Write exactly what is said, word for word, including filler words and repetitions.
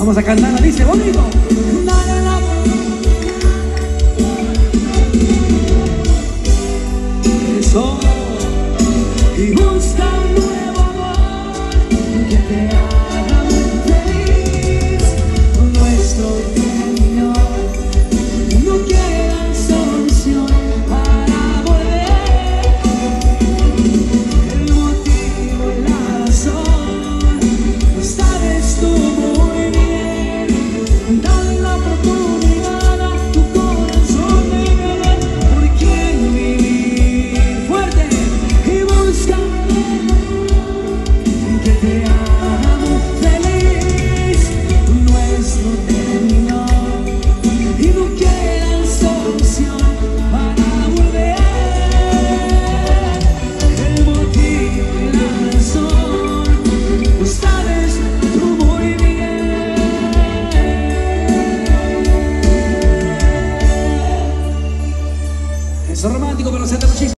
Vamos a cantarla, dice bonito. Eso. Y busca un nuevo amor que te haga muy feliz. Nuestro destino no queda solución para volver. El motivo y la razón lo sabes tú muy bien. Dale la oportunidad a tu corazón de ver por quién vivir fuerte y busca que te haga muy feliz. Nuestro término y no queda solución para volver. El motivo y la razón lo sabes tú muy bien. Eso es romántico, pero se te muchísimo.